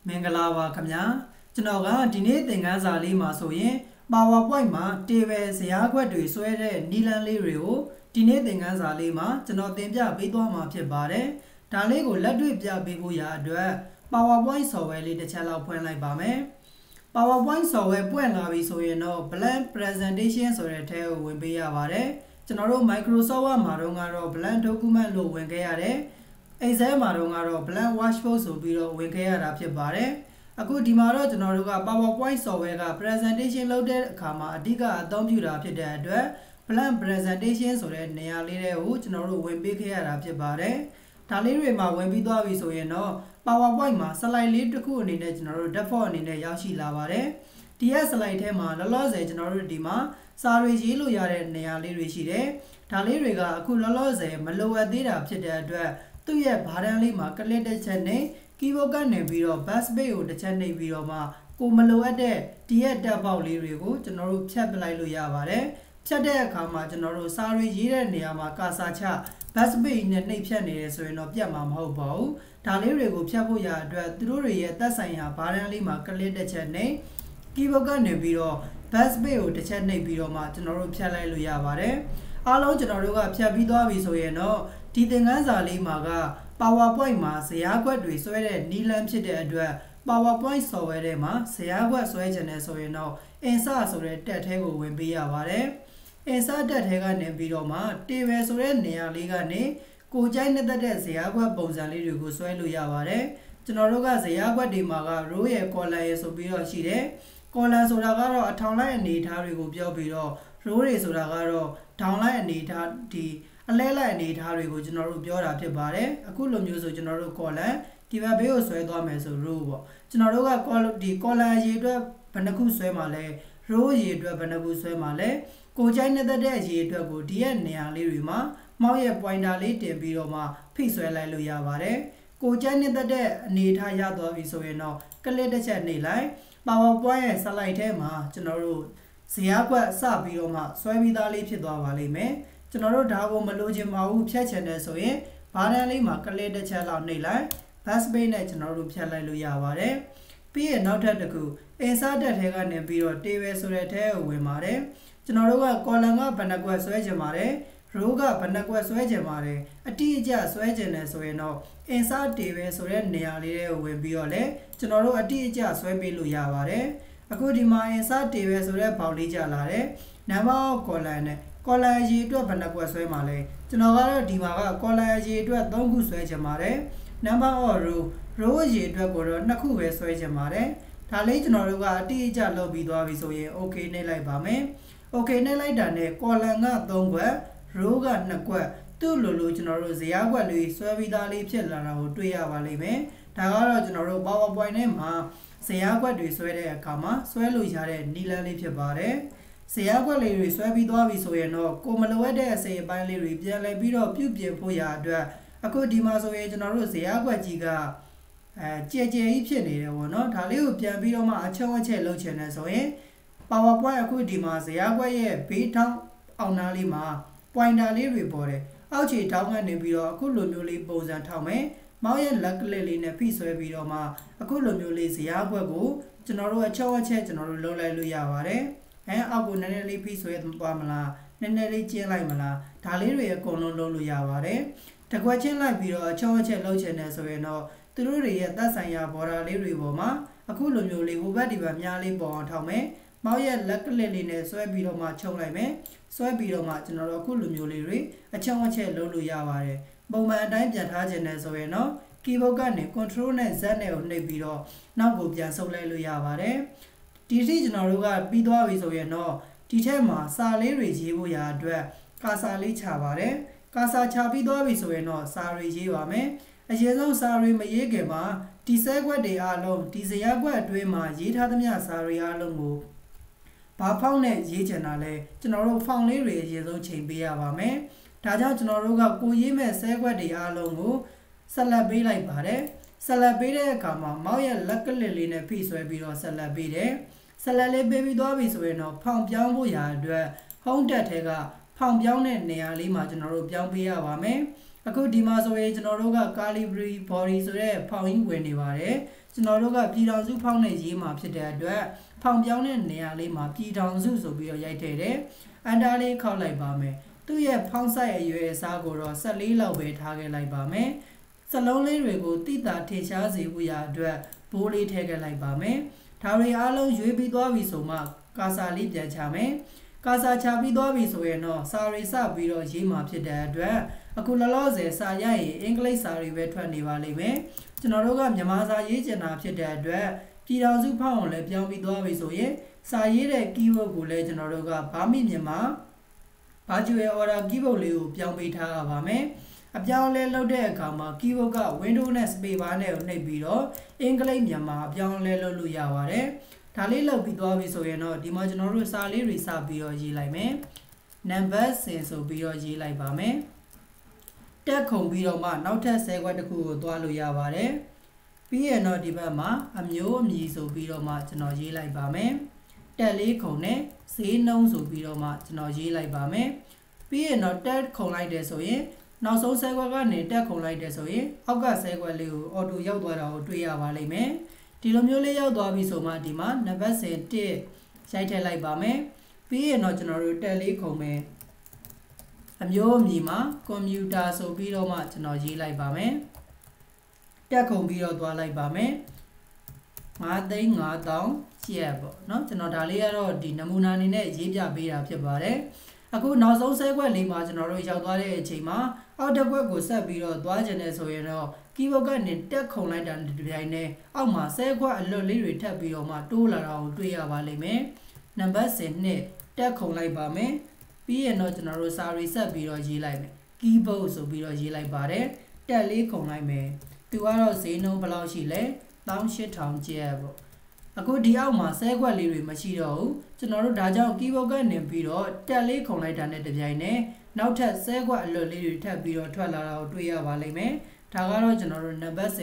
မင်္ဂလာပါခင်ဗျာကျွန်တော်ကဒီနေ့သင်ခန်းစာလေးမှာဆိုရင် PowerPoint မှာ table ဇယားခွက်တွေဆွဲတဲ့နည်းလမ်းလေးတွေကိုဒီနေ့သင်ခန်းစာလေးမှာကျွန်တော်သင်ပြပေးသွားမှာဖြစ်ပါတယ်ဒါလေးကိုလက်တွေ့ပြပေးဖို့ရာအတွက် PowerPoint software လေးတစ်ချက်လောက်ဖွင့်လိုက်ပါမယ် PowerPoint software ပွင့်လာပြီဆိုရင်တော့ blank presentation ဆိုတဲ့အထဲကိုဝင်ပေးရပါတယ်ကျွန်တော်တို့ Microsoft Word မှာတော့ blank document လို့ဝင်ခဲ့ရတယ်Excel မှာတော့ blank workbook ဆိုပြီးတော့ဝင်ခဲ့ရတာဖြစ်ပါတယ်အခုဒီမှာတော့ကျွန်တော်တို့က PowerPoint software က presentation လုပ်တဲ့အခါမှာအဓိကအသုံးပြုတာဖြစ်တဲ့အတွက် blank presentation ဆိုတဲ့နေရာလေးတွေကိုကျွန်တော်တို့ဝင်ပေးခဲ့ရတာဖြစ်ပါတယ်ဒါလေးတွေမှာဝင်ပြီးသွားပြီဆိုရင်တော့ PowerPoint မှာ slide လေးတစ်ခုအနေနဲ့ကျွန်တော်တို့ default အနေနဲ့ရောက်ရှိလာပါတယ်ဒီရဲ့ slide ထဲမှာလောလောဆယ်ကျွန်တော်တို့ဒီမှာစာတွေရေးလို့ရတဲ့နေရာလေးတွေရှိတယ်ဒါလေးတွေကအခုလောလောဆယ်မလိုအပ်သေးတာဖြစ်တဲ့အတွက်သူ့ရဲ့ဘာတန်းလေးမှာ click တစ်ချက်နဲ့ keyboard ကနေပြီးတော့ backspace ကိုတစ်ချက်နှိပ်ပြီးတော့မှကိုမလိုအပ်တဲ့ဒီရဲ့ tab box လေးတွေကိုကျွန်တော်တို့ဖြတ်ပလိုက်လို့ရပါတယ်ဖြတ်တဲ့အခါမှာကျွန်တော်တို့စာတွေရေးတဲ့နေရာမှာကာစာချ backspace နဲ့နှိပ်ဖြတ်နေတယ်ဆိုရင်တော့ပြတ်မှာမဟုတ်ပါဘူးဒါလေးတွေကိုဖြတ်ဖို့ရအတွက်သူတို့တွေရဲ့သက်ဆိုင်ရာဘာတန်းလေးမှာ click တစ်ချက်နဲ့ keyboard ကနေပြီးတော့ backspace ကိုတစ်ချက်နှိပ်ပြီးတော့မှကျွန်တော်တို့ဖြတ်လိုက်လို့ရပါတယ်အားလုံးကျွန်တော်တို့ကဖြတ်ပြီးသွားပြီဆိုရင်တော့ဒီသင်ခန်းစာလေးမှာက PowerPoint မှာဇယားခွက်တွေဆွဲတဲ့နည်းလမ်းဖြစ်တဲ့အတွက် PowerPoint software ထဲမှာဇယားခွက်ဆွဲခြင်းနဲ့ဆိုရင်တော့ insert ဆိုတဲ့ tab ထဲကိုဝင်ပေးရပါတယ် insert tab ထဲကနေပြီးတော့မှ table ဆိုတဲ့နေရာလေးကနေကိုကြိုက်တဲ့ဇယားခွက်ပုံစံလေးတွေကိုဆွဲလို့ရပါတယ်ကျွန်တော်တို့ကဇယားခွက်တွေမှာက row ရဲ့ column ရဲ့ဆိုပြီးတော့ရှိတယ် column ဆိုတာကတော့အထောင်လိုက်အနေအထားတွေကိုပြောပြီးတော့ row တွေဆိုတာကတော့ထောင်လိုက်အနေအထားဒီအလဲလိုက်အနေအထားတွေကိုကျွန်တော်တို့ပြောတာဖြစ်ပါတယ်အခုလိုမျိုးဆိုကျွန်တော်တို့ column ဒီဘက်ဘေးကိုဆွဲသွားမယ်ဆို row ပေါ့ကျွန်တော်တို့က ဒီ column ရေအတွက်ဘယ်နှခုဆွဲမှာလဲ row ရေအတွက်ဘယ်နှခုဆွဲမှာလဲကိုကြိုက်တဲ့ရေအတွက်ကိုဒီရဲ့နေရာလေးတွေမှာမောက်ရဲ့ pointer လေးတင်ပြီးတော့မှဖိဆွဲလိုက်လို့ရပါတယ်ကိုကြိုက်တဲ့အနေအထားရသွားပြီဆိုရင်တော့ click တစ်ချက်နှိပ်လိုက် PowerPoint ရဲ့ slide ထဲမှာကျွန်တော်တို့ဇယားခွက်စပြီးတော့မှဆွဲပြီးသားလေးဖြစ်သွားပါလိမ့်မယ်ကျွန်တော်တို့ဒါကိုမလိုချင်ပါဘူးဖြတ်ချင်တယ်ဆိုရင်ဘာတန်းလေးမှာ click တစ်ချက်လောက်နှိပ်လိုက် backspace နဲ့ကျွန်တော်တို့ဖြတ်လိုက်လို့ရပါတယ်ပြီးရင်နောက်ထပ်တစ်ခု insert tab ထဲကနေပြီးတော့ table ဆိုတဲ့ထဲကိုဝင်ပါတယ်ကျွန်တော်တို့က column ကဘယ်နှကွက်ဆွဲချင်ပါတယ် row ကဘယ်နှကွက်ဆွဲချင်ပါတယ်အတိအကျဆွဲချင်တယ်ဆိုရင်တော့ insert table ဆိုတဲ့နေရာလေးကိုဝင်ပြီးတော့လေကျွန်တော်တို့အတိအကျဆွဲပေးလို့ရပါတယ်အခုဒီမှာ insert table ဆိုတဲ့ဘောက်လေးကြလာတယ် number of column နဲ့ column ရေအတွက်ဘယ်နှကွက်ဆွဲမှာလဲကျွန်တော်ကတော့ဒီမှာက column ရေအတွက်3ခုဆွဲချင်ပါတယ် number of row ရေအတွက်ကိုတော့2ခုပဲဆွဲချင်ပါတယ်ဒါလေးကျွန်တော်တို့ကအတိအကျလုပ်ပြီးသွားပြီဆိုရင် okay နှိပ်လိုက်ပါမယ် okay နှိပ်လိုက်တာနဲ့ column က3ခွက် row က2ခွက်သူ့လိုကျွန်တော်တို့ဇယားခွက်လေးဆွဲပြီးသားလေးဖြစ်လာတာကိုတွေ့ရပါလိမ့်မယ်ဒါကတော့ကျွန်တော်တို့ PowerPoint ထဲမှာဇယားခွက်တွေဆွဲတဲ့အခါမှာဆွဲလို့ရတဲ့နည်းလမ်းလေးဖြစ်ပါတယ်ဇယားခွက်လေးတွေဆွဲပြီးသွားပြီဆိုရင်တော့ကိုမလိုအပ်တဲ့အစိအပိုင်းလေးတွေပြန်လည်ပြီးတော့ပြုပြင်ဖို့ရာအတွက်အခုဒီမှာဆိုရင်ကျွန်တော်တို့ဇယားခွက်ကြီးကကြဲကြီးဖြစ်နေတယ်ပေါ့နော်ဒါလေးကိုပြန်ပြီးတော့မှအချုံအချက်လုပ်ချင်တယ်ဆိုရင် PowerPoint အခုဒီမှာဇယားခွက်ရဲ့ဘေးထောင်းအောင်နားလေးမှာ pointer လေးတွေပေါ်တယ်အောက်ခြေထောင်းကနေပြီးတော့အခုလိုမျိုးလေးပုံစံထောက်မယ်မောင်ရဲ့လက်ကလစ်လေးနဲ့ဖိဆွဲပြီးတော့မှအခုလိုမျိုးလေးဇယားခွက်ကိုကျွန်တော်တို့အချုံအချက်ကျွန်တော်တို့လုပ်လိုက်လို့ရပါတယ်အောက်ကိုနည်းနည်းလေးဖိဆွဲသွားမလားနည်းနည်းလေးကျင်းလိုက်မလားဒါလေးတွေအကုန်လုံးလုပ်လို့ရပါတယ်တကွက်ချင်းလိုက်ပြီးတော့အချုံအချက်လုပ်ချင်တယ်ဆိုရင်တော့သူတို့တွေရဲ့သက်ဆိုင်ရာ border လေးတွေပေါ်မှာအခုလိုမျိုးလေးဟိုဘက်ဒီဘက်များလေးပေါ်အောင်ထောက်မယ်မောင်ရဲ့လက်ကလစ်လေးနဲ့ဆွဲပြီးတော့မှချုပ်လိုက်မယ်ဆွဲပြီးတော့မှကျွန်တော်တို့အခုလိုမျိုးလေးတွေအချုံအချက်လုပ်လို့ရပါတယ်ပုံမှန်အတိုင်းပြန်ထားခြင်းနဲ့ဆိုရင်တော့ keyboard ကနေ control နဲ့ z နဲ့ကိုနှိပ်ပြီးတော့နောက်ကိုပြန်ဆုပ်လိုက်လို့ရပါတယ်ဒီထိကျွန်တော်တို့ကပြီးသွားပြီဆိုရင်တော့ဒီထက်မှာစာလေးတွေရေးဖို့ရာအတွက်ကာစာလေးချပါတယ်ကာစာချပြီးသွားပြီဆိုရင်တော့စာတွေရေးပါမယ်အရင်ဆုံးစာတွေမရေးခင်မှာဒီဆဲခွက်တွေအားလုံးဒီဇယားခွက်အတွင်းမှာရေးထားသမျှစာတွေအားလုံးကိုဘာဖောင်းနဲ့ရေးချင်တာလဲကျွန်တော်တို့ဖောင်းလေးတွေအရင်ဆုံးချိန်ပေးရပါမယ်ဒါကြောင့်ကျွန်တော်တို့ကကိုရေးမဲ့ဆဲခွက်တွေအားလုံးကိုဆက်လက်ပေးလိုက်ပါတယ်ဆက်လက်ပေးတဲ့အခါမှာမောက်ရဲ့လက်ကလစ်လေးနဲ့ဖိဆွဲပြီးတော့ဆက်လက်ပေးတယ်ဆက်လက်လေးပေးပြီးသွားပြီဆိုရင်တော့ဖောင်းပြောင်းဖို့ရာအတွက် home tab ထဲကဖောင်းပြောင်းတဲ့နေရာလေးမှာကျွန်တော်တို့ပြောင်းပေးရပါမယ်အခုဒီမှာဆိုရင်ကျွန်တော်တို့က calibri body ဆိုတဲ့ဖောင်ကြီးဝင်နေပါတယ်ကျွန်တော်တို့ကပြည်ထောင်စုဖောင်နဲ့ရေးမှာဖြစ်တဲ့အတွက်ဖောင်ပြောင်းတဲ့နေရာလေးမှာပြည်ထောင်စုဆိုပြီးတော့ရိုက်ထည့်တယ်အန်တာလေးခောက်လိုက်ပါမယ်သူ့ရဲ့ဖောင်ဆိုင်အရွယ်အစားကိုတော့14လောက်ပဲထားခဲ့လိုက်ပါမယ်စလုံးလေးတွေကိုတိတာထင်ရှားစေဖို့ရအတွက်ဘိုးလေးထည့်ခဲ့လိုက်ပါမယ်ဒါတွေအားလုံးရွေးပြီးသွားပြီဆိုမှကာစာလေးပြန်ချမယ်ကာစာချပြီးသွားပြီဆိုရင်တော့စာရီစပြီးတော့ရေးမှာဖြစ်တဲ့အတွက်အခုလောလောဆယ်စာရရင်အင်္ဂလိပ်စာတွေပဲထွက်နေပါလိမ့်မယ်ကျွန်တော်တို့ကမြန်မာစာရေးချင်တာဖြစ်တဲ့အတွက်ပြည်ထောင်စုဖောင်ကိုလည်းပြောင်းပြီးသွားပြီဆိုရင်စာရေးတဲ့ keyword ကိုလည်းကျွန်တော်တို့ကဗမာမြန်မာ virtual order keyboard လေးကိုပြောင်းပေးထားရပါမယ်အပြောင်းလဲလုပ်တဲ့အခါမှာ keyboard က window နဲ့ space bar နဲ့ကိုနှိပ်ပြီးတော့အင်္ဂလိပ်မြန်မာအပြောင်းလဲလုပ်လို့ရပါတယ်ဒါလေးလုပ်ပြီးသွားပြီဆိုရင်တော့ဒီမှာကျွန်တော်တို့စာလေးတွေစပြီးတော့ရေးလိုက်မယ် number 10ဆိုပြီးတော့ရေးလိုက်ပါမယ်တက်ခုံပြီးတော့မှနောက်ထပ်10ခွက်တစ်ခုကိုသွားလို့ရပါတယ်ပြီးရင်တော့ဒီဘက်မှာအမျိုးအမည်ဆိုပြီးတော့မှကျွန်တော်ရေးလိုက်ပါမယ်တက်လေးခုံနဲ့ဈေးနှုန်းဆိုပြီးတော့မှကျွန်တော်ရေးလိုက်ပါမယ်ပြီးရင်တော့တက်ခုံလိုက်တယ်ဆိုရင်နောက်ဆုံး10ခွက်ကနေတက်ခုံလိုက်တယ်ဆိုရင်အောက်က10ခွက်လေးကိုအော်တိုရောက်သွားတာကိုတွေ့ရပါလိမ့်မယ်ဒီလိုမျိုးလေးရောက်သွားပြီဆိုမှဒီမှာနံပါတ်10ရိုက်ထည့်လိုက်ပါမယ်ပြီးရင်တော့ကျွန်တော်တို့တက်လေးခုံမယ်အမျိုးအမည်မှာကွန်ပျူတာဆိုပြီးတော့မှကျွန်တော်ရေးလိုက်ပါမယ်တက်ခုံပြီးတော့သွားလိုက်ပါမယ်9,500,000ကျပ်ပေါ့เนาะကျွန်တော်ဒါလေးကတော့ဒီနမူနာအနေနဲ့ရေးပြပေးတာဖြစ်ပါတယ်အခုနောက်ဆုံး10ခွက်လေးမှာကျွန်တော်တို့ရောက်သွားတဲ့အချိန်မှာအောက်တစ်ခွက်ကိုဆက်ပြီးတော့သွားကျင်နေဆိုရင်တော့ keyboard ကနေတက်ခုံလိုက်တာတစ်ပြိုင်နဲ့အောက်မှာ10ခွက်အလွတ်လေးတွေထပ်ပြီးတော့မှတိုးလာတာကိုတွေ့ရပါလိမ့်မယ်နံပါတ်10နဲ့တက်ခုံလိုက်ပါမယ်ပြီးရင်တော့ကျွန်တော်တို့စာရီဆက်ပြီးတော့ရေးလိုက်မယ် keyboard ဆိုပြီးတော့ရေးလိုက်ပါတယ်တက်လေးခုံလိုက်မယ်သူကတော့ဈေးနှုန်းဘယ်လောက်ရှိလဲ18,000ကျပ်ပေါ့အခုဒီအောက်မှာ10ခွက်လေးတွေမရှိတော့ဘူးကျွန်တော်တို့ဒါကြောင့် keyboard ကနေပြီးတော့တက်လေးခုံလိုက်တာနဲ့တပြိုင်နက်နောက်ထပ်10ခွက်အလွတ်လေးတွေထပ်ပြီးတော့ထွက်လာတာကိုတွေ့ရပါလိမ့်မယ်ဒါကတော့ကျွန်တော်တို့နံပါတ်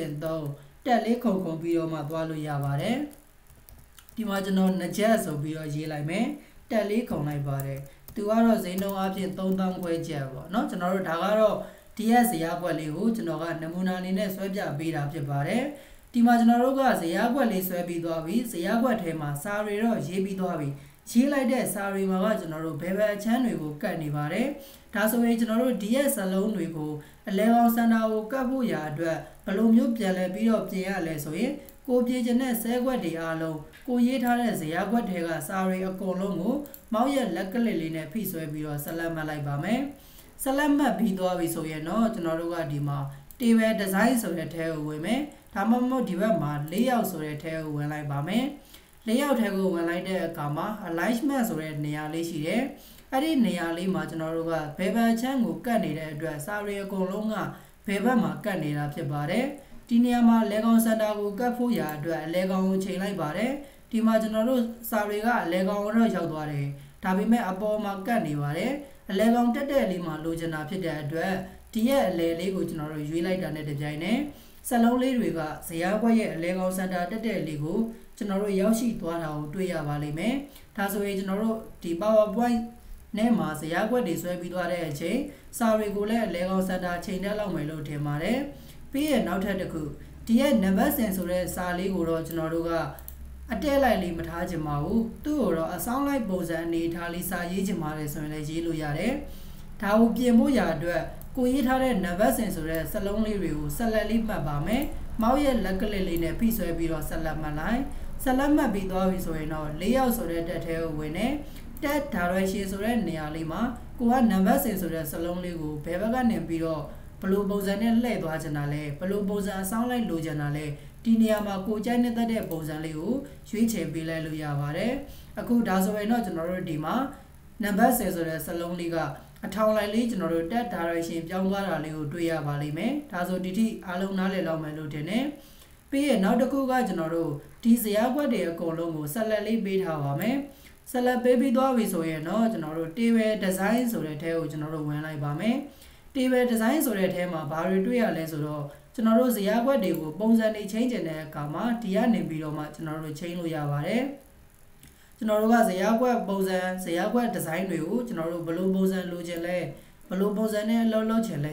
3တက်လေးခုံပြီးတော့မှသွားလို့ရပါတယ်ဒီမှာကျွန်တော်နှစ်ချက်ဆိုပြီးတော့ရေးလိုက်မယ်တက်လေးခုံလိုက်ပါတယ်သူကတော့ဈေးနှုန်းအပြင်3,000ခွဲကျပ်ပေါ့เนาะကျွန်တော်တို့ဒါကတော့ဒီရဲ့ဇယားကွက်လေးကိုကျွန်တော်ကနမူနာအနေနဲ့ဆွဲပြပေးတာဖြစ်ပါတယ်ဒီမှာကျွန်တော်တို့ကဇယားကွက်လေးဆွဲပြီးသွားပြီဇယားကွက်ထဲမှာစာရီတော့ရေးပြီးသွားပြီရေးလိုက်တဲ့စာရီမှာကကျွန်တော်တို့ဘယ်ဘက်အချမ်းတွေကိုကတ်နေပါတယ်ဒါဆိုရင်ကျွန်တော်တို့ဒီရဲ့စလုံးတွေကိုအလဲကောင်စင်တာကိုကတ်ဖို့ရာအတွက်ဘယ်လိုမျိုးပြန်လဲပြီးတော့ပြင်ရလဲဆိုရင်ကိုပြေချင်တဲ့10ခွက်တွေအားလုံးကိုရေးထားတဲ့ဇယားကွက်ထဲကစာရီအကုန်လုံးကိုမောက်ရဲ့လက်ကလစ်လေးနဲ့ဖိဆွဲပြီးတော့ဆက်လက်မှတ်လိုက်ပါမယ်ဆက်လက်မှတ်ပြီးသွားပြီဆိုရင်တော့ကျွန်တော်တို့ကဒီမှာ table design ဆိုတဲ့ထဲကိုဝင်မယ်ဒါမှမဟုတ်ဒီဘက်မှာlayoutဆိုတဲ့ထဲကိုဝင်လိုက်ပါမယ်layoutထဲကိုဝင်လိုက်တဲ့အခါမှာ alignment ဆိုတဲ့နေရာလေးရှိတယ်အဲ့ဒီနေရာလေးမှာကျွန်တော်တို့ကဘယ်ဘက်ချမ်းကိုကတ်နေတဲ့အတွက်စာရီအကုန်လုံးကဘယ်ဘက်မှာကတ်နေတာဖြစ်ပါတယ်ဒီနေရာမှာလေကောင်စင်တာကိုကတ်ဖို့ရာအတွက်အလဲကောင်ကိုချိန်လိုက်ပါတယ်ဒီမှာကျွန်တော်တို့စာရီကအလဲကောင်တော့ရောက်သွားတယ်ဒါပေမဲ့အပေါ်မှာကတ်နေပါတယ်အလဲကောင်တက်တဲ့လေးမှာလိုချင်တာဖြစ်တဲ့အတွက်ဒီရဲ့အလဲလေးကိုကျွန်တော်တို့ရွေးလိုက်တာနဲ့တပြိုင်နက်စလုံးလေးတွေကဇယားကွက်ရဲ့အလဲကောင်စင်တာတက်တဲ့လေးကိုကျွန်တော်တို့ရောက်ရှိသွားတာကိုတွေ့ရပါလိမ့်မယ်ဒါဆိုရင်ကျွန်တော်တို့ဒီ PowerPoint နဲ့မှာဇယားကွက်တွေဆွဲပြီးသွားတဲ့အချိန်စာတွေကိုလည်းအလဲကောင်စင်တာချိန်တက်လောက်မယ်လို့ထင်ပါတယ်ပြီးရင်နောက်ထပ်တစ်ခုဒီရဲ့ number 10ဆိုတဲ့စာလေးကိုတော့ကျွန်တော်တို့ကအတဲလိုက်လေးမထားချင်ပါဘူးသူ့ကိုတော့အဆောင်လိုက်ပုံစံအနေထားလေးစာရေးချင်ပါတယ်ဆိုရင်လည်းရေးလို့ရတယ်ဒါကိုပြင်ဖို့ရာအတွက်ကိုရေးထားတဲ့ number 10ဆိုတဲ့စလုံးလေးတွေကိုဆက်လက်လေးမှတ်ပါမယ်မောက်ရဲ့လက်ကလစ်လေးနဲ့ဖိဆွဲပြီးတော့ဆက်လက်မှတ်လိုက်ဆက်လက်မှတ်ပြီးသွားပြီဆိုရင်တော့layoutဆိုတဲ့တက်ထဲကိုဝင်နေတက် direction ဆိုတဲ့နေရာလေးမှာကိုက number 10ဆိုတဲ့စလုံးလေးကိုဘယ်ဘက်ကနေပြီးတော့ဘယ်လိုပုံစံနဲ့လှည့်သွားချင်တာလဲဘယ်လိုပုံစံအဆောင်လိုက်လိုချင်တာလဲဒီနေရာမှာကိုကြိုက်နေတဲ့ပုံစံလေးကိုရွေးချယ်ပေးလိုက်လို့ရပါတယ်အခုဒါဆိုရင်တော့ကျွန်တော်တို့ဒီမှာ number 10ဆိုတဲ့စလုံးလေးကအထောင်လိုက်လေးကျွန်တော်တို့တက် direction ပြောင်းသွားတာလေးကိုတွေ့ရပါလိမ့်မယ်ဒါဆိုဒီထိအားလုံးနားလည်လောက်မယ်လို့ထင်တယ်ပြီးရင်နောက်တစ်ခုကကျွန်တော်တို့ဒီဇယားကွက်တွေအကုန်လုံးကိုဆက်လက်လေးပေးထားပါမယ်ဆက်လက်ပေးပြီးသွားပြီဆိုရင်တော့ကျွန်တော်တို့ table design ဆိုတဲ့ထဲကိုကျွန်တော်တို့ဝင်လိုက်ပါမယ် table design ဆိုတဲ့ထဲမှာဘာတွေတွေ့ရလဲဆိုတော့ကျွန်တော်တို့ဇယားကွက်တွေကိုပုံစံတွေချိန်ကျင်တဲ့အခါမှာဒီကနေပြီးတော့မှကျွန်တော်တို့ချိန်လို့ရပါတယ်ကျွန်တော်တို့ကဇယားကွက်ပုံစံဇယားကွက်ဒီဇိုင်းတွေကိုကျွန်တော်တို့ဘယ်လိုပုံစံလိုချင်လဲဘယ်လိုပုံစံနဲ့လှုပ်ချင်လဲ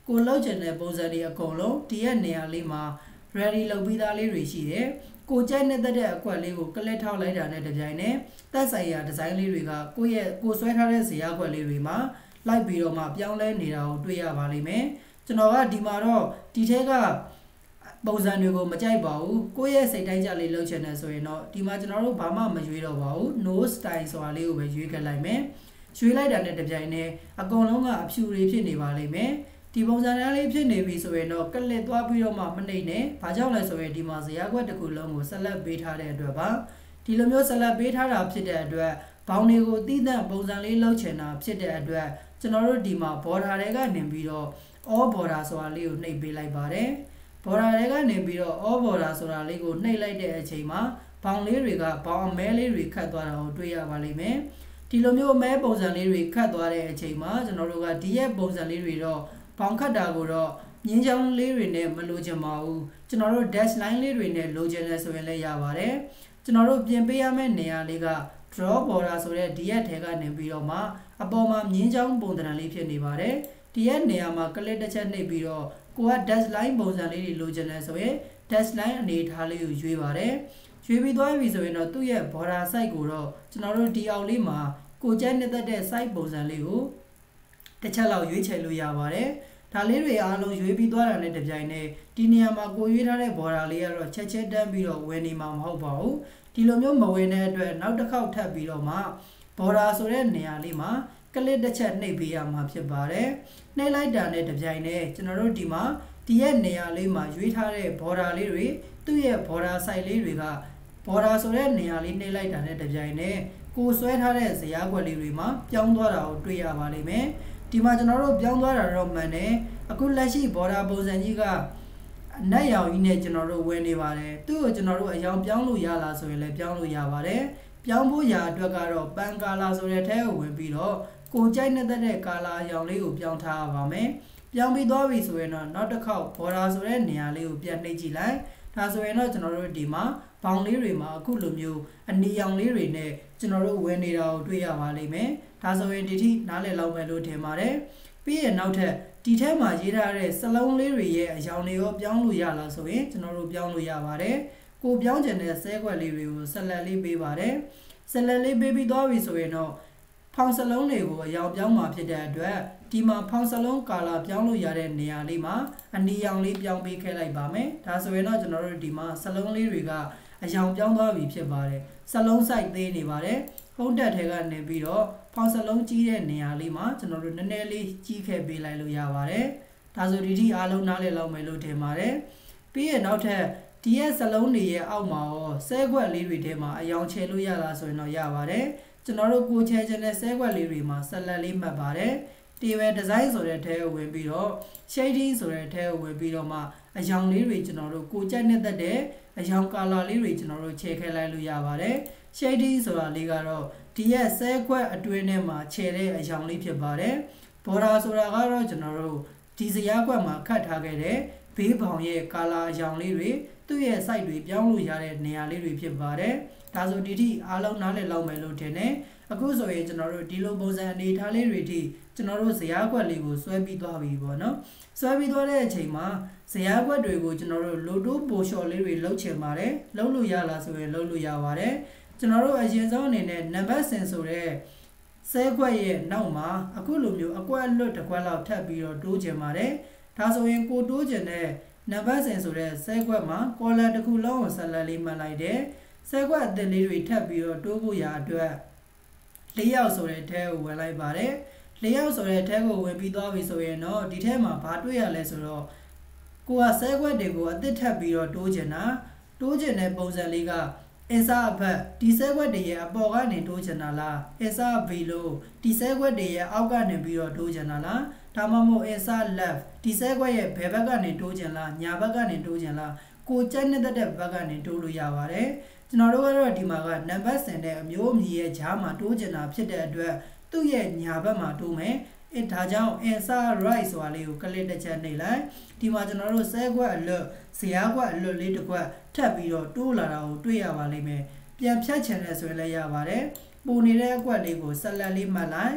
ကိုလောက်ချင်တဲ့ပုံစံတွေအကုန်လုံးဒီရဲ့နေရာလေးမှာ ready လုပ်ပြီးသားလေးတွေရှိတယ်ကိုကြိုက်တဲ့အကွက်လေးကိုကလစ်ထောက်လိုက်တာနဲ့တပြိုင်နက်သက်ဆိုင်ရာဒီဇိုင်းလေးတွေကကိုဆွဲထားတဲ့ဇရာကွက်လေးတွေမှာလိုက်ပြီးတော့မှပြောင်းလဲနေတာကိုတွေ့ရပါလိမ့်မယ်ကျွန်တော်ကဒီမှာတော့ဒီထက်ကပုံစံတွေကိုမကြိုက်ပါဘူးကိုယ့်ရဲ့စိတ်တိုင်းကြလေးလုပ်ချင်တယ်ဆိုရင်တော့ဒီမှာကျွန်တော်တို့ဘာမှမရွေးတော့ပါဘူး no style ဆိုတာလေးကိုပဲရွေးခဲ့လိုက်မယ်ရွေးလိုက်တာနဲ့တပြိုင်နက်အကုန်လုံးကအဖြူတွေဖြစ်နေပါလိမ့်မယ်ဒီပုံစံလေးဖြစ်နေပြီဆိုရင်တော့ကလစ်သွားပြီးတော့မှမနှိမ့်နဲ့ဘာကြောင့်လဲဆိုရင်ဒီမှာဇရာခွက်တစ်ခုလုံးကိုဆက်လက်ပေးထားတဲ့အတွက်ပါဒီလိုမျိုးဆက်လက်ပေးထားတာဖြစ်တဲ့အတွက်ဘောင်တွေကိုတည်တဲ့ပုံစံလေးလုပ်ချင်တာဖြစ်တဲ့အတွက်ကျွန်တော်တို့ဒီမှာ border တွေကနေပြီးတော့ all border ဆိုတာလေးကိုနှိပ်ပေးလိုက်ပါတယ် border တွေကနေပြီးတော့ all border ဆိုတာလေးကိုနှိပ်လိုက်တဲ့အချိန်မှာဘောင်လေးတွေကဘောင်အမဲလေးတွေခတ်သွားတာကိုတွေ့ရပါလိမ့်မယ်ဒီလိုမျိုးအမဲပုံစံလေးတွေခတ်သွားတဲ့အချိန်မှာကျွန်တော်တို့ကဒီရဲ့ပုံစံလေးတွေတော့ဘောင်ခတ်တာကိုတော့မြင်းချောင်းလေးတွေနဲ့မလိုချင်ပါဘူးကျွန်တော်တို့ dash line လေးတွေနဲ့လိုချင်လဲဆိုရင်လည်းရပါတယ်ကျွန်တော်တို့ပြင်ပေးရမယ့်နေရာလေးက draw border ဆိုတဲ့ဒီရဲ့ထဲကနေပြီးတော့မှအပေါ်မှာမြင်းချောင်းပုံသဏ္ဍာန်လေးဖြစ်နေပါတယ်ဒီရဲ့နေရာမှာကလစ်တစ်ချက်နှိပ်ပြီးတော့ကိုက dash line ပုံစံလေးတွေလိုချင်လဲဆိုရင် dash line အနေထားလေးကိုရွေးပါတယ်ရွေးပြီးသွားပြီဆိုရင်တော့သူ့ရဲ့ border size ကိုတော့ကျွန်တော်တို့ဒီအောက်လေးမှာကိုကြိုက်နေတဲ့ size ပုံစံလေးကိုတစ်ချက်လောက်ရွေးချယ်လို့ရပါတယ်ဒါလေးတွေအားလုံးရွေးပြီးသွားတာနဲ့တပြိုင်နက်ဒီနေရာမှာကိုရွေးထားတဲ့ border လေးကတော့ချက်တန်းပြီးတော့ဝင်နေမှာမဟုတ်ပါဘူးဒီလိုမျိုးမဝင်တဲ့အတွက်နောက်တစ်ခေါက်ထပ်ပြီးတော့မှ border ဆိုတဲ့နေရာလေးမှာကလစ်တစ်ချက်နှိပ်ပေးရမှာဖြစ်ပါတယ်နှိပ်လိုက်တာနဲ့တပြိုင်နက်ကျွန်တော်တို့ဒီမှာဒီရဲ့နေရာလေးမှာရွေးထားတဲ့ border လေးတွေသူ့ရဲ့ border size လေးတွေက border ဆိုတဲ့နေရာလေးနှိပ်လိုက်တာနဲ့တပြိုင်နက်ကိုဆွဲထားတဲ့ဇရာခွက်လေးတွေမှာပြောင်းသွားတာကိုတွေ့ရပါလိမ့်မယ်ဒီမှာကျွန်တော်တို့ပြောင်းသွားတာတော့မှန်တယ်အခုလက်ရှိ border ပုံစံကြီးကအနက်ရောင်ကြီးနဲ့ကျွန်တော်တို့ဝင်နေပါတယ်သူ့ကိုကျွန်တော်တို့အရောင်ပြောင်းလို့ရလားဆိုရင်လည်းပြောင်းလို့ရပါတယ်ပြောင်းဖို့ရာအတွက်ကတော့ပန်ကာလာဆိုတဲ့ထဲကိုဝင်ပြီးတော့ကိုကြိုက်နေတဲ့ကာလာအရောင်လေးကိုပြောင်းထားရပါမယ်ပြောင်းပြီးသွားပြီဆိုရင်တော့နောက်တစ်ခေါက် border ဆိုတဲ့နေရာလေးကိုပြန်နှိပ်ကြည့်လိုက်ဒါဆိုရင်တော့ကျွန်တော်တို့ဒီမှာဘောင်လေးတွေမှာအခုလိုမျိုးအနီရောင်လေးတွေနဲ့ကျွန်တော်တို့ဝင်နေတာကိုတွေ့ရပါလိမ့်မယ်ဒါဆိုရင်ဒီထိနားလည်လောက်မယ်လို့ထင်ပါတယ်ပြီးရင်နောက်ထပ်ဒီထဲမှာရေးထားတဲ့စလုံးလေးတွေရဲ့အရောင်တွေရောပြောင်းလို့ရလားဆိုရင်ကျွန်တော်တို့ပြောင်းလို့ရပါတယ်ကိုပြောင်းချင်တဲ့ဆဲခွက်လေးတွေကိုဆက်လက်လေးပေးပါတယ်ဆက်လက်လေးပေးပြီးသွားပြီဆိုရင်တော့ဖောင်စလုံးတွေကိုအရောင်ပြောင်းမှာဖြစ်တဲ့အတွက်ဒီမှာဖောင်စလုံးကာလာပြောင်းလို့ရတဲ့နေရာလေးမှာအနီရောင်လေးပြောင်းပေးခဲ့လိုက်ပါမယ်ဒါဆိုရင်တော့ကျွန်တော်တို့ဒီမှာစလုံးလေးတွေကအရောင်ပြောင်းသွားပြီဖြစ်ပါတယ်စလုံး size သေးနေပါတယ်ဟုံးတက်ထဲကနေပြီးတော့ဖောင်စလုံးကြီးတဲ့နေရာလေးမှာကျွန်တော်တို့နည်းနည်းလေးကြီးခဲ့ပေးလိုက်လို့ရပါတယ်ဒါဆိုဒီထိအားလုံးနားလည်လောက်မယ်လို့ထင်ပါတယ်ပြီးရင်နောက်ထပ်ဒီရဲ့စလုံးတွေရဲ့အောက်မှာရောဆဲခွက်လေးတွေထဲမှာအရောင်ချဲလို့ရလားဆိုရင်တော့ရပါတယ်ကျွန်တော်တို့ကိုချဲချင်တဲ့ဆဲခွက်လေးတွေမှာဆက်လက်လေးမှတ်ပါတယ် table design ဆိုတဲ့ထဲကိုဝင်ပြီးတော့ shading ဆိုတဲ့ထဲကိုဝင်ပြီးတော့မှအရောင်လေးတွေကျွန်တော်တို့ကိုကြိုက်တဲ့အရောင် color လေးတွေကျွန်တော်တို့ချဲခဲ့လိုက်လို့ရပါတယ် shading ဆိုတာလေးကတော့ဒီရဲ့ဆဲခွက်အတွင်းထဲမှာချဲတဲ့အရောင်လေးဖြစ်ပါတယ် border ဆိုတာကတော့ကျွန်တော်တို့ဒီဇရာခွက်မှာခတ်ထားခဲ့တဲ့ဘေးဘောင်ရဲ့ color အရောင်လေးတွေသူ့ရဲ့ site တွေပြောင်းလို့ရတဲ့နေရာလေးတွေဖြစ်ပါတယ်ဒါဆိုဒီထိအားလုံးနားလည်လောက်မယ်လို့ထင်တယ်အခုဆိုရင်ကျွန်တော်တို့ဒီလိုပုံစံအနေထားလေးတွေထိကျွန်တော်တို့ဇရာခွက်လေးကိုဆွဲပြီးသွားပြီပေါ့နော်ဆွဲပြီးသွားတဲ့အချိန်မှာဇရာခွက်တွေကိုကျွန်တော်တို့လိုတိုးပိုလျှော်လေးတွေလှုပ်ချင်ပါတယ်လှုပ်လို့ရလားဆိုရင်လှုပ်လို့ရပါတယ်ကျွန်တော်တို့အရင်ဆုံးအနေနဲ့နံပါတ်စဉ်ဆိုတဲ့ဆဲခွက်ရဲ့နောက်မှာအခုလိုမျိုးအကွက်လွတ်တစ်ခွက်လောက်ထပ်ပြီးတော့တိုးချင်ပါတယ်ဒါဆိုရင်ကိုတိုးချင်တဲ့နံပါတ်စဉ်ဆိုတဲ့ဆဲခွက်မှာ collar တစ်ခုလုံးကိုဆက်လက်လေးမှတ်လိုက်တယ်ဆဲခွက်အသစ်လေးတွေထပ်ပြီးတော့တိုးဖို့ရာအတွက်၄ယောက်ဆိုတဲ့ထဲကိုဝင်လိုက်ပါတယ်၄ယောက်ဆိုတဲ့ထဲကိုဝင်ပြီးသွားပြီဆိုရင်တော့ဒီထဲမှာဘာတွေ့ရလဲဆိုတော့ကိုကဆဲခွက်တွေကိုအသစ်ထပ်ပြီးတော့တိုးချင်တဲ့ပုံစံလေးကအင်စာအဖက်ဒီဆဲခွက်တွေရဲ့အပေါ်ကနေတိုးချင်တာလားအင်စာဘီလို့ဒီဆဲခွက်တွေရဲ့အောက်ကနေပြီးတော့တိုးချင်တာလားဒါမှမဟုတ်အင်စာ left ဒီဆဲခွက်ရဲ့ဘယ်ဘက်ကနေတိုးချင်လားညာဘက်ကနေတိုးချင်လားကိုကြိုက်နေတဲ့ဘက်ကနေတိုးလို့ရပါတယ်ကျွန်တော်တို့ကတော့ဒီမှာကနံပါတ်စဉ်တဲ့အမျိုးအမည်ရဲ့ဂျားမှာတိုးချင်တာဖြစ်တဲ့အတွက်သူ့ရဲ့ညာဘက်မှာတိုးမယ်ဒါကြောင့် answer right ဆိုတာလေးကိုကလစ်တစ်ချက်နှိပ်လိုက်ဒီမှာကျွန်တော်တို့ဆဲခွက်အလွတ်ဇရာခွက်အလွတ်လေးတစ်ခွက်ထပ်ပြီးတော့တိုးလာတာကိုတွေ့ရပါလိမ့်မယ်ပြန်ဖြတ်ချင်တယ်ဆိုရင်လည်းရပါတယ်ပုံနေတဲ့အကွက်လေးကိုဆက်လက်လေးမှတ်လိုက်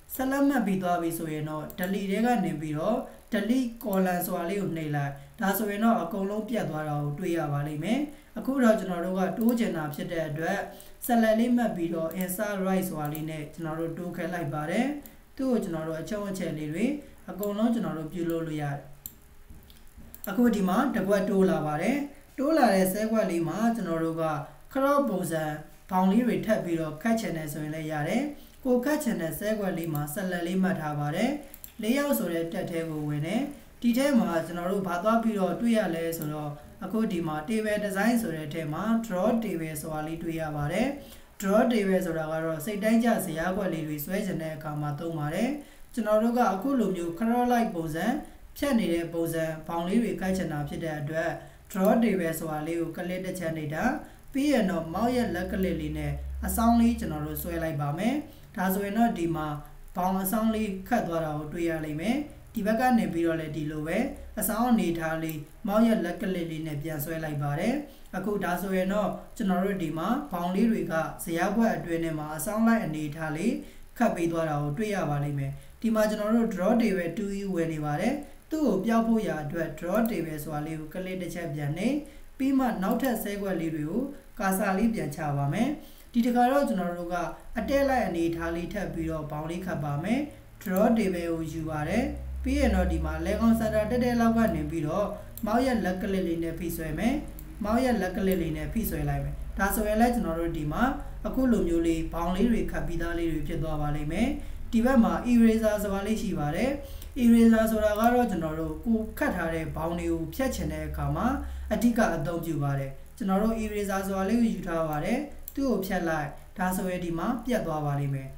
ဆက်လက်မှတ်ပြီးသွားပြီဆိုရင်တော့ delete တွေကနေပြီးတော့ delete column ဆိုတာလေးကိုနှိပ်လိုက်ဒါဆိုရင်တော့အကုန်လုံးပြတ်သွားတာကိုတွေ့ရပါလိမ့်မယ်အခုတော့ကျွန်တော်တို့ကတိုးချင်တာဖြစ်တဲ့အတွက်ဆက်လက်လေးမှတ်ပြီးတော့ insert right ဆိုတာလေးနဲ့ကျွန်တော်တို့တိုးခဲလိုက်ပါတယ်သူ့ကိုကျွန်တော်တို့အချက်အချက်လေးတွေအကုန်လုံးကျွန်တော်တို့ပြုလုပ်လို့ရတယ်အခုဒီမှာတစ်ခွက်တိုးလာပါတယ်တိုးလာတဲ့ဆဲခွက်လေးမှာကျွန်တော်တို့က crop ပုံစံဘောင်လေးတွေထပ်ပြီးတော့ခတ်ချင်တယ်ဆိုရင်လည်းရတယ်ကိုခတ်ချင်တဲ့ဆဲခွက်လေးမှာဆက်လက်လေးမှတ်ထားပါတယ်၄ရောက်ဆိုတဲ့တက်ထဲကိုဝင်တယ်ဒီထဲမှာကျွန်တော်တို့ဘာသွားပြီးတော့တွေ့ရလဲဆိုတော့အခုဒီမှာ table design ဆိုတဲ့ထဲမှာ draw table ဆိုတာလေးတွေ့ရပါတယ် draw table ဆိုတာကတော့စိတ်တိုင်းကျဇယားခွက်လေးတွေဆွဲချင်တဲ့အခါမှာသုံးပါတယ်ကျွန်တော်တို့ကအခုလိုမျိုး crop like ပုံစံဖြတ်နေတဲ့ပုံစံဘောင်လေးတွေကတ်ချင်တာဖြစ်တဲ့အတွက် draw table ဆိုတာလေးကိုကလစ်တစ်ချက်နေတာပြီးရင်တော့ mouse ရဲ့လက်ကလစ်လေးနဲ့အဆောင်လေးကျွန်တော်တို့ဆွဲလိုက်ပါမယ်ဒါဆိုရင်တော့ဒီမှာဘောင်အဆောင်လေးခတ်သွားတာကိုတွေ့ရလိမ့်မယ်ဒီဘက်ကနေပြီးတော့လည်းဒီလိုပဲအဆောင်အနေထားလေး mouse ရဲ့လက်ကလစ်လေးနဲ့ပြန်ဆွဲလိုက်ပါတယ်အခုဒါဆိုရင်တော့ကျွန်တော်တို့ဒီမှာဘောင်လေးတွေကဇယားခွက်အတွင်းထဲမှာအဆောင်လိုက်အနေထားလေးခတ်ပေးသွားတာကိုတွေ့ရပါလိမ့်မယ်ဒီမှာကျွန်တော်တို့ draw table 2e ဝယ်နေပါတယ်သူ့ကိုပြောက်ဖို့ရအတွက် draw table ဆိုတာလေးကိုကလစ်တစ်ချက်ပြန်နေပြီးမှနောက်ထပ်ဆဲခွက်လေးတွေကိုကာစာလေးပြန်ချပါမယ်ဒီတခါတော့ကျွန်တော်တို့ကအတက်လိုက်အနေထားလေးထပ်ပြီးတော့ဘောင်လေးခတ်ပါမယ် draw table ကိုယူပါတယ်ပြီးရင်တော့ဒီမှာ legon center တက်တဲ့လောက်ကနေပြီးတော့ mouse ရဲ့လက်ကလစ်လေးနဲ့ဖိဆွဲမယ် mouse ရဲ့လက်ကလစ်လေးနဲ့ဖိဆွဲလိုက်မယ်ဒါဆိုရင်လည်းကျွန်တော်တို့ဒီမှာအခုလိုမျိုးလေးဘောင်လေးတွေခတ်ပြီးသားလေးတွေဖြစ်သွားပါလိမ့်မယ်ဒီဘက်မှာ eraser ဆိုတာလေးရှိပါတယ် eraser ဆိုတာကတော့ကျွန်တော်တို့ကိုခတ်ထားတဲ့ဘောင်တွေကိုဖြတ်ချင်တဲ့အခါမှာအဓိကအသုံးပြုပါတယ်ကျွန်တော်တို့ eraser ဆိုတာလေးကိုယူထားပါတယ်သူ့ကိုဖြတ်လိုက်ဒါဆိုရင်ဒီမှာပြတ်သွားပါလိမ့်မယ်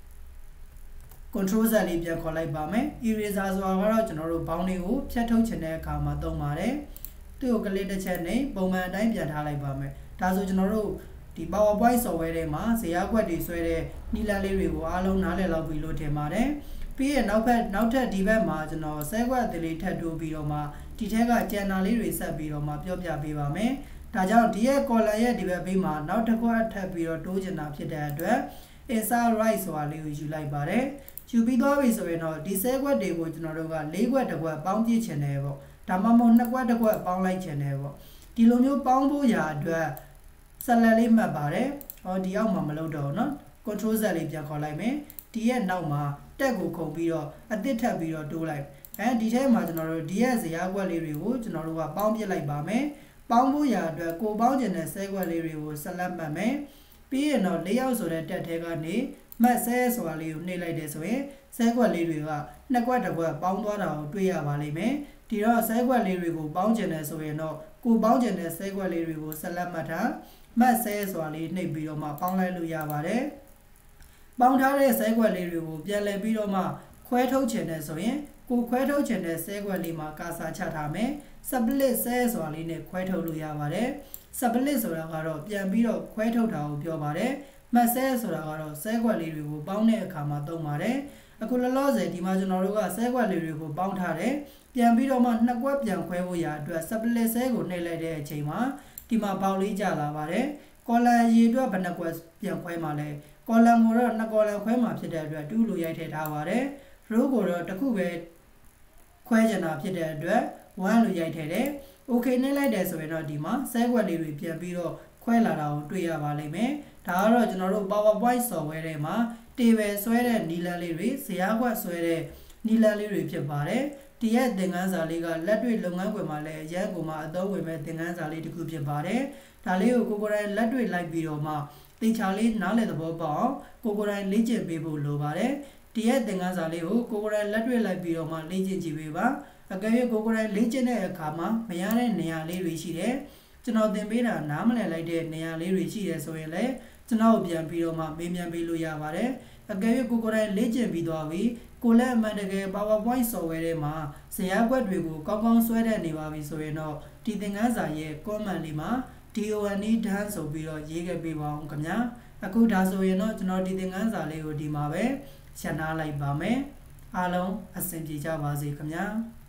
control Z လေးပြန်ခေါ်လိုက်ပါမယ် eraser ဆိုတာကတော့ကျွန်တော်တို့ဘောင်တွေကိုဖြတ်ထုတ်ချင်တဲ့အခါမှာသုံးပါတယ်သူ့ကိုကလစ်တစ်ချက်နဲ့ပုံမှန်အတိုင်းပြန်ထားလိုက်ပါမယ်ဒါဆိုကျွန်တော်တို့ဒီ PowerPoint software ထဲမှာဇယားခွက်တွေဆွဲတဲ့နည်းလမ်းလေးတွေကိုအားလုံးနားလည်လောက်ပြီလို့ထင်ပါတယ်ပြီးရင်နောက်ထပ်ဒီဘက်မှာကျွန်တော်ဆဲခွက်အသေးလေးထပ်တိုးပြီးတော့မှဒီထက်ကကျန်တာလေးတွေဆက်ပြီးတော့မှပြောပြပေးပါမယ်ဒါကြောင့်ဒီရဲ့ column ရဲ့ဒီဘက်ဘေးမှာနောက်တစ်ခွက်ထပ်ပြီးတော့တိုးချင်တာဖြစ်တဲ့အတွက် insert right ဆိုတာလေးကိုယူလိုက်ပါတယ်ယူပြီးသွားပြီဆိုရင်တော့ဒီဆဲခွက်တွေကိုကျွန်တော်တို့က၄ခွက်တစ်ခွက်ပေါင်းပြစ်ချင်တယ်ပေါ့ဒါမှမဟုတ်2ခွက်တစ်ခွက်ပေါင်းလိုက်ချင်တယ်ပေါ့ဒီလိုမျိုးပေါင်းဖို့ရာအတွက်ဆက်လက်လေးမှတ်ပါတယ်ဟောဒီအောက်မှာမလုပ်တော့ဘူးเนาะ control Z လေးပြန်ခေါ်လိုက်မယ်ဒီရဲ့နောက်မှာတက်ကိုခုန်ပြီးတော့အသစ်ထပ်ပြီးတော့တိုးလိုက်ဒီထဲမှာကျွန်တော်တို့ဒီရဲ့ဇယားခွက်လေးတွေကိုကျွန်တော်တို့ကပေါင်းပြစ်လိုက်ပါမယ်ပေါင်းဖို့ရာအတွက်ကိုပေါင်းကျင်တဲ့ဆဲခွက်လေးတွေကိုဆက်လက်မှတ်မယ်ပြီးရင်တော့၄ရောက်ဆိုတဲ့တက်ထဲကနေမှတ်ဆဲဆိုတာလေးကိုနှိပ်လိုက်တယ်ဆိုရင်ဆဲခွက်လေးတွေက2ခွက်တစ်ခွက်ပေါင်းသွားတာကိုတွေ့ရပါလိမ့်မယ်ဒီတော့ဆဲခွက်လေးတွေကိုပေါင်းကျင်တယ်ဆိုရင်တော့ကိုပေါင်းကျင်တဲ့ဆဲခွက်လေးတွေကိုဆက်လက်မှတ်ထားမှတ်ဆဲဆိုတာလေးနှိပ်ပြီးတော့မှပေါင်းလိုက်လို့ရပါတယ်ပေါင်းထားတဲ့ဆဲခွက်လေးတွေကိုပြန်လည်ပြီးတော့မှခွဲထုတ်ချင်တယ်ဆိုရင်ကိုခွဲထုတ်ချင်တဲ့ဆဲခွက်လေးမှာကာစာချထားမယ် split ဆဲဆိုတာလေးနဲ့ခွဲထုတ်လို့ရပါတယ် split ဆိုတာကတော့ပြန်ပြီးတော့ခွဲထုတ်တာကိုပြောပါတယ်မှတ်ဆဲဆိုတာကတော့ဆဲခွက်လေးတွေကိုပေါင်းတဲ့အခါမှာသုံးပါတယ်အခုလောလောဆယ်ဒီမှာကျွန်တော်တို့ကဆဲခွက်လေးတွေကိုပေါင်းထားတယ်ပြန်ပြီးတော့မှ2ခွက်ပြန်ခွဲဖို့ရာအတွက် split ဆဲကိုနှိပ်လိုက်တဲ့အချိန်မှာဒီမှာပေါက်လေးကျလာပါတယ် column ရေအတွက်ဘယ်နှခွက်ပြန်ခွဲမှာလဲ column ကိုတော့2 column ခွဲမှာဖြစ်တဲ့အတွက်2လို့ရိုက်ထည့်ထားပါတယ် row ကိုတော့တစ်ခုပဲခွဲချင်တာဖြစ်တဲ့အတွက်1လို့ရိုက်ထည့်တယ် okay နှိပ်လိုက်တယ်ဆိုရင်တော့ဒီမှာဆဲခွက်လေးတွေပြန်ပြီးတော့ခွဲလာတာကိုတွေ့ရပါလိမ့်မယ်ဒါကတော့ကျွန်တော်တို့ PowerPoint software ထဲမှာ table ဆွဲတဲ့နည်းလမ်းလေးတွေဇယားခွက်ဆွဲတဲ့နည်းလမ်းလေးတွေဖြစ်ပါတယ်ဒီရဲ့သင်ခန်းစာလေးကလက်တွေ့လုပ်ငန်းခွင်မှာလည်းအရင်ကမှအသုံးဝင်မဲ့သင်ခန်းစာလေးတစ်ခုဖြစ်ပါတယ်ဒါလေးကိုကိုယ်တိုင်လက်တွေ့လိုက်ပြီးတော့မှသင်ချာလေးနားလည်သဘောပေါက်ကိုယ်တိုင်လေ့ကျင့်ပေးဖို့လိုပါတယ်ဒီရဲ့သင်ခန်းစာလေးကိုကိုယ်တိုင်လက်တွေ့လိုက်ပြီးတော့မှလေ့ကျင့်ကြည့်ပေးပါအကယ်၍ကိုယ်တိုင်လေ့ကျင့်တဲ့အခါမှာမရတဲ့နေရာလေးတွေရှိတယ်ကျွန်တော်သင်ပေးတာနားမလည်လိုက်တဲ့နေရာလေးတွေရှိတယ်ဆိုရင်လည်းကျွန်တော်ပြန်ပြီးတော့မှမေးမြန်းပေးလို့ရပါတယ်အကယ်၍ကိုယ်တိုင်လေ့ကျင့်ပြီးသွားပြီကိုလည်းအမှန်တကယ် PowerPoint software ထဲမှာဇယားခွက်တွေကိုကောင်းကောင်းဆွဲတတ်နေပါပြီဆိုရင်တော့ဒီသင်ခန်းစာရဲ့ comment လေးမှာ DONE done ဆိုပြီးတော့ရေးခဲ့ပေးပါအောင်ခင်ဗျာအခုဒါဆိုရင်တော့ကျွန်တော်ဒီသင်ခန်းစာလေးကိုဒီမှာပဲရှင်းထားလိုက်ပါမယ်အားလုံးအဆင်ပြေကြပါစေခင်ဗျာ